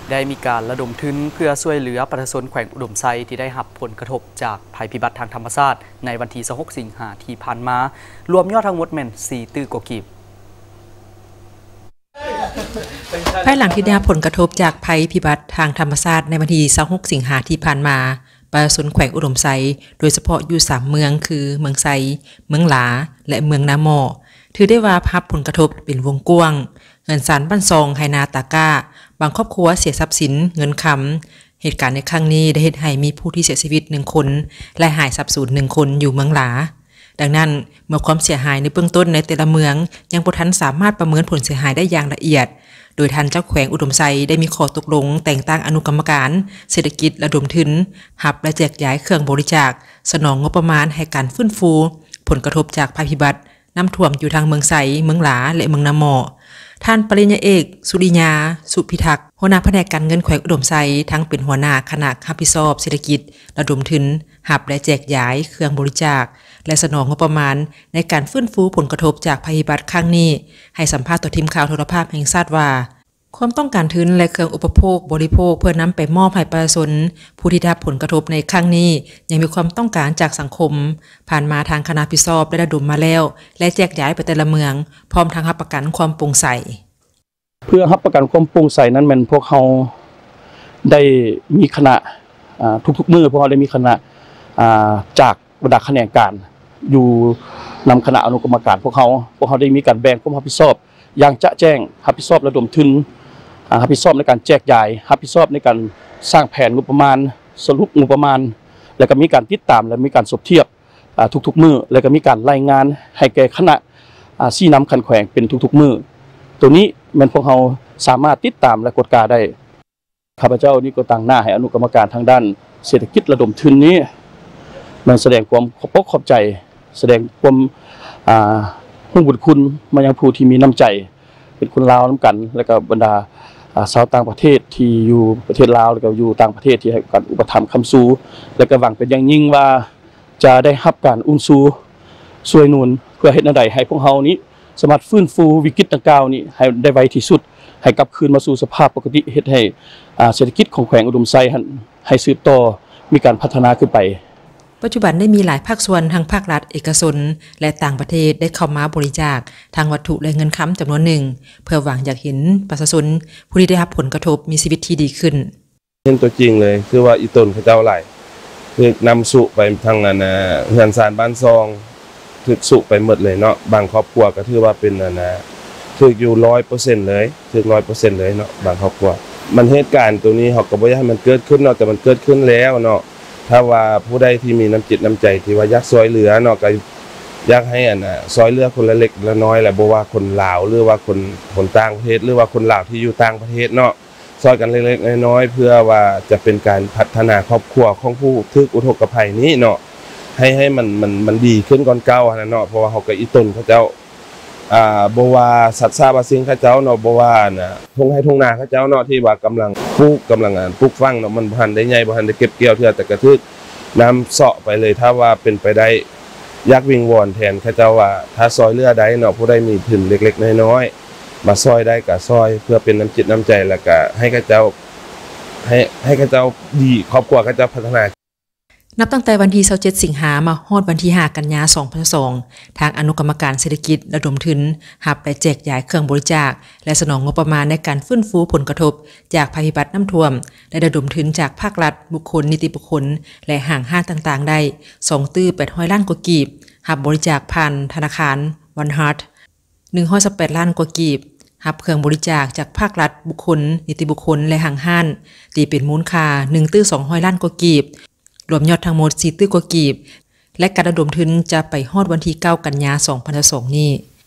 ได้มีการระดมทุนเพื่อช่วยเหลือประชาชนแขวงอุดมไซที่ได้รับผลกระทบจากภัยพิบัติทางธรรมชาติในวันที่26 สิงหาคมที่ผ่านมารวมยอดทั้งหมดแม่น4ตื้อกว่ากีบภายหลังที่ได้รับผลกระทบจากภัยพิบัติทางธรรมชาติในวันที่26 สิงหาคมที่ผ่านมาประชาชนแขวงอุดมไซโดยเฉพาะอยู่3เมืองคือเมืองไซเมืองหลาและเมืองนาหมอถือได้ว่ารับผลกระทบเป็นวงกว้างเงินสารบ้านซองไหนาตาก้าบางครอบครัวเสียทรัพย์สินเงินคำเหตุการณ์ในครั้งนี้ได้เหตุให้มีผู้ที่เสียชีวิต1คนและหายทรัพย์สูญ1คนอยู่เมืองหลาดังนั้นเมื่อความเสียหายในเบื้องต้นในแต่ละเมืองยังบ่ทันสามารถประเมินผลเสียหายได้อย่างละเอียดโดยท่านเจ้าแขวงอุดมไซได้มีข้อตกลงแต่งตั้งอนุกรรมการเศรษฐกิจระดมทุนหับและแจกจ่ายเครื่องบริจาคสนองงบประมาณให้การฟื้นฟูผลกระทบจากภัยพิบัติน้ำท่วมอยู่ทางเมืองไซเมืองหลาและเมืองนาหมอท่านปริญญาเอกสุริยาสุพิทักษ์หัวหน้าแผนกการเงินแขวงอุดมไซทั้งเป็นหัวหน้าคณะรับผิดชอบเศรษฐกิจระดมทุนหับและแจกจ่ายเครื่องบริจาคและสนองงบประมาณในการฟื้นฟูผลกระทบจากภัยพิบัติครั้งนี้ให้สัมภาษณ์ต่อทีมข่าวโทรภาพแห่งชาติว่าความต้องการทุนและเครื่องอุปโภคบริโภคเพื่อนำไปมอบให้ประชาชนผู้ที่ได้รับผลกระทบในครั้งนี้ยังมีความต้องการจากสังคมผ่านมาทางคณะพิซอบได้ระดมมาแล้วและแจกจ่ายไปแต่ละเมืองพร้อมทางรับประกันความโปร่งใสเพื่อรับประกันความโปร่งใสนั้นมันพวกเขาได้มีคณะทุกๆมือพวกเขาได้มีคณะจากบรรดาคณะการอยู่นำคณะอนุกรรมการพวกเขาได้มีการแบ่งความรับผิดชอบอย่างจะแจ้งรับผิดชอบระดมทุนรับผิดชอบในการแจกจ่ายรับผิดชอบในการสร้างแผนงบประมาณสรุปงบประมาณแล้วก็มีการติดตามและมีการสบเทียบทุกๆมือแล้วก็มีการรายงานให้แก่คณะชี้นำคันแขวงเป็นทุกๆมือตัวนี้มันพวกเราสามารถติดตามและกดกาได้ข้าพเจ้านี่ก็ตั้งหน้าให้อนุกรรมการทางด้านเศรษฐกิจระดมทุนนี้มันแสดงความขอบใจแสดงความผู้บุญคุณมายังผู้ที่มีน้ำใจเป็นคนลาวน้ำกันแล้วก็บรรดาชาวต่างประเทศที่อยู่ประเทศลาวแล้วก็อยู่ต่างประเทศที่ให้การอุปถัมภ์คำสู้แล้วก็หวังเป็นอย่างยิ่งว่าจะได้รับการอุ้มสู้ช่วยหนุนเพื่อให้นาใดให้พวกเรานี้สามารถฟื้นฟูวิกฤตดังกล่าวนี้ให้ได้ไวที่สุดให้กลับคืนมาสู่สภาพปกติเฮ็ดให้เศรษฐกิจของแขวงอุดมไซให้สืบต่อมีการพัฒนาขึ้นไปปัจจุบันได้มีหลายภาคส่วนทั้งภาครัฐเอกชนและต่างประเทศได้เข้ามาบริจาคทางวัตถุและเงินค้ำจำนวนหนึ่งเพื่อหวังอยากเห็นประชาชนผู้ที่ได้รับผลกระทบมีชีวิตที่ดีขึ้นเห็นตัวจริงเลยคือว่าอีต้นเขาเจ้าไหลคือนำสุไปทางเฮือนซานบ้านซองถึกสุไปหมดเลยเนาะบางครอบครัวก็ถือว่าเป็นถึกอยู่ 100% เลยถึก 100% เลยเนาะบางครอบครัวมันเหตุการณ์ตัวนี้เขาก็บ่อยากให้มันเกิดขึ้นเนาะแต่มันเกิดขึ้นแล้วเนาะถ้าว่าผู้ใดที่มีน้ำจิตน้ำใจที่ว่าอยากช่วยเหลือเนาะก็อยากให้ช่วยเหลือคนละเล็กละน้อยแหละบ่ว่าคนลาวหรือว่าคนต่างประเทศหรือว่าคนลาวที่อยู่ต่างประเทศเนาะช่วยกันเล็กๆน้อยๆเพื่อว่าจะเป็นการพัฒนาครอบครัวของผู้ทุกข์อุทกภัยนี้เนาะให้มันดีขึ้นก่อนเก่าเนาะเพราะว่าเขาก็อีต้นเขาเจ้าบ่ว่าสัตว์ซาบะซิงเขาเจ้าเนาะบ่ว่าทงให้ทงนาเขาเจ้าเนาะที่ว่ากำลังปลูกฟังเนาะมันบ่ทันได้ใหญ่บ่ทันได้เก็บเกี่ยวเทื่อแต่กระทึกน้ำเสาะไปเลยถ้าว่าเป็นไปได้อยากวิงวอนแทนเขาเจ้าว่าถ้าซอยเรือใดเนาะผู้ใดมีทุนเล็กๆน้อยๆมาซอยได้ก็ซอยเพื่อเป็นน้ำจิตน้ำใจแล้วก็ให้เขาเจ้าให้เขาเจ้าดีครอบครัวเขาเจ้าพัฒนานับตั้งแต่วันที่27 สิงหาคมมาฮอดวันที่5 กันยายน 2022ทางอนุกรรมการเศรษฐกิจระดมทุนหับและแจกจ่ายเครื่องบริจาคและสนองงบประมาณในการฟื้นฟูผลกระทบจากภัยพิบัติน้ำท่วมและระดมทุนจากภาครัฐบุคคลนิติบุคคลและห้างต่างๆได้2.800 ล้านกว่ากีบหับบริจาคผ่านธนาคารวันฮาร์ท118 ล้านกว่ากีบหับเครื่องบริจาคจากภาครัฐบุคคลนิติบุคคลและห้างตีเป็นมูลค่า1.200 ล้านกว่ากีบรวมยอดทั้งหมด4 ตื้อกว่ากีบและการระดมทุนจะไปฮอดวันที่9 กันยายน 2022นี้